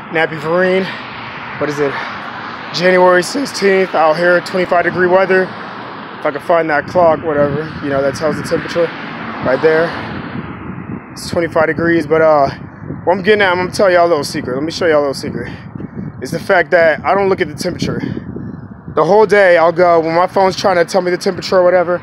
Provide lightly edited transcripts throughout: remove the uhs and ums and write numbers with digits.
Nappy Vereen. What is it? January 16th, out here, 25-degree weather. If I can find that clock, whatever, you know, that tells the temperature right there. It's 25 degrees, but what I'm getting at, I'm gonna tell y'all a little secret. Let me show y'all a little secret. It's the fact that I don't look at the temperature. The whole day I'll go, when my phone's trying to tell me the temperature or whatever,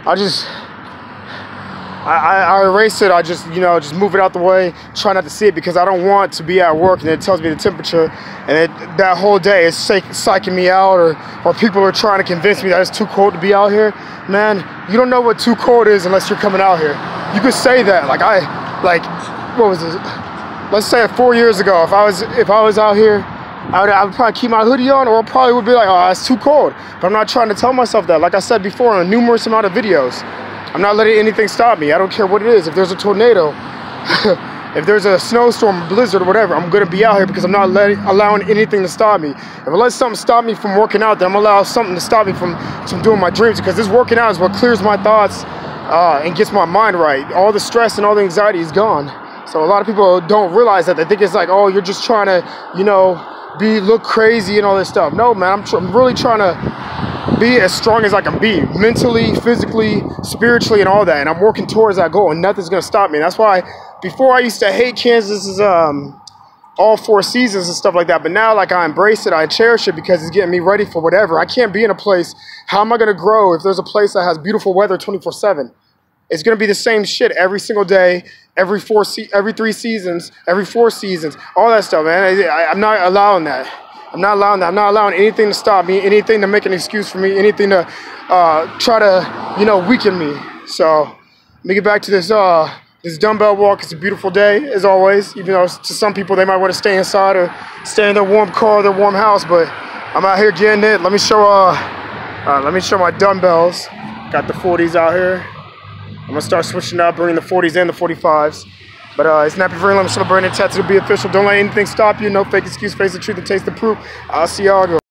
I erase it. I just, you know, just move it out the way, try not to see it, because I don't want to be at work and it tells me the temperature, and that whole day is psyching me out, or people are trying to convince me that it's too cold to be out here. Man, you don't know what too cold is unless you're coming out here. You could say that, what was it? Let's say 4 years ago, if I was out here, I would probably keep my hoodie on, or I probably would be like, oh, it's too cold. But I'm not trying to tell myself that. Like I said before in a numerous amount of videos, I'm not letting anything stop me. I don't care what it is. If there's a tornado, if there's a snowstorm, blizzard, or whatever, I'm gonna be out here because I'm not allowing anything to stop me. If I let something stop me from working out, then I'm gonna allow something to stop me from doing my dreams, because this working out is what clears my thoughts and gets my mind right. All the stress and all the anxiety is gone. So a lot of people don't realize that. They think it's like, oh, you're just trying to, you know, look crazy and all this stuff. No, man, I'm really trying to be as strong as I can be, mentally, physically, spiritually, and all that. And I'm working towards that goal, and nothing's gonna stop me. And that's why before I used to hate Kansas's all 4 seasons and stuff like that. But now, like, I embrace it, I cherish it, because it's getting me ready for whatever. I can't be in a place. How am I gonna grow if there's a place that has beautiful weather 24/7? It's gonna be the same shit every single day, every 3 seasons, every 4 seasons, all that stuff, man. I'm not allowing that. I'm not allowing that. I'm not allowing anything to stop me, anything to make an excuse for me, anything to try to, you know, weaken me. So let me get back to this dumbbell walk. It's a beautiful day, as always, even though to some people they might want to stay inside or stay in their warm car, their warm house, but I'm out here getting it. Let me show my dumbbells. Got the 40s out here. I'm gonna start switching up, bringing the 40s and the 45s. But it's Nappy Vereen. I'm celebrating Tattoo to be official. Don't let anything stop you. No fake excuse. Face the truth and taste the proof. I'll see y'all.